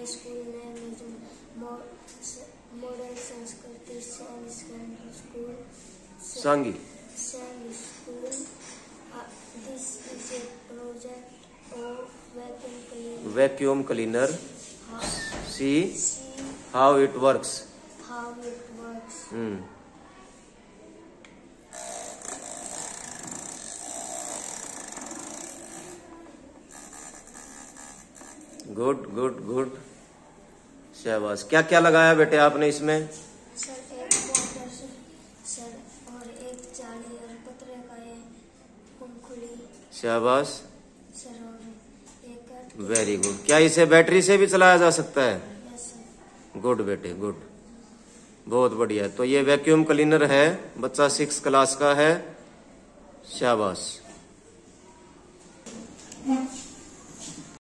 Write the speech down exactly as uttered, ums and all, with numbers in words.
school name is Modern Sanskriti Science Secondary School. Sangi. Sangi School. Uh, this is a project of vacuum cleaner. Vacuum cleaner. How, See see how it works. how it works. Hmm. Good good good शाबाश। क्या क्या लगाया बेटे आपने इसमें? Sir एक border sir और एक जाली और पत्रे का ये पंखुड़ी। शाबाश, सर और एक वेरी गुड। क्या इसे बैटरी से भी चलाया जा सकता है? Yes sir. गुड बेटे गुड, बहुत बढ़िया। तो ये वैक्यूम क्लीनर है, बच्चा सिक्स क्लास का है। शाबाश।